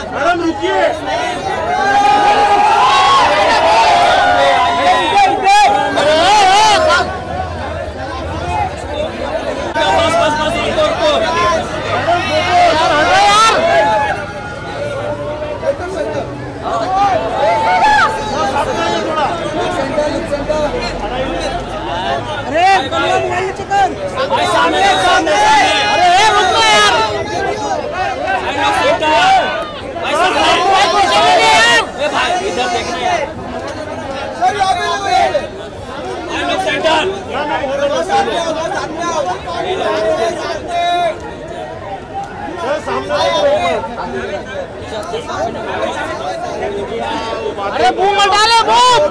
Madam रुकिए। अरे boom मत डाले बूम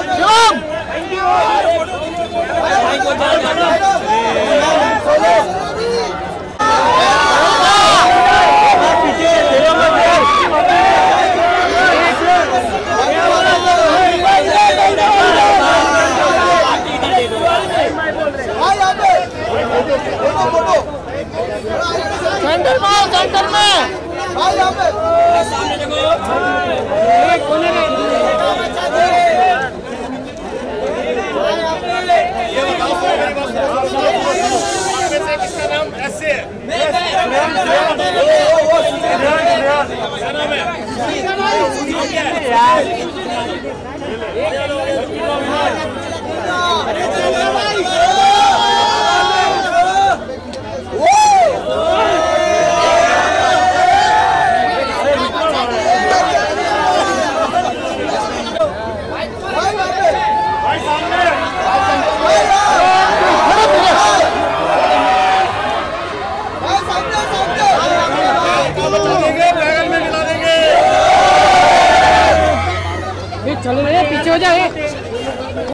सेंटर में सामने देखो कोने में ये बताओ मेरी बात से किसका नाम ऐसे है क्या नाम चलो पीछे हो जाए।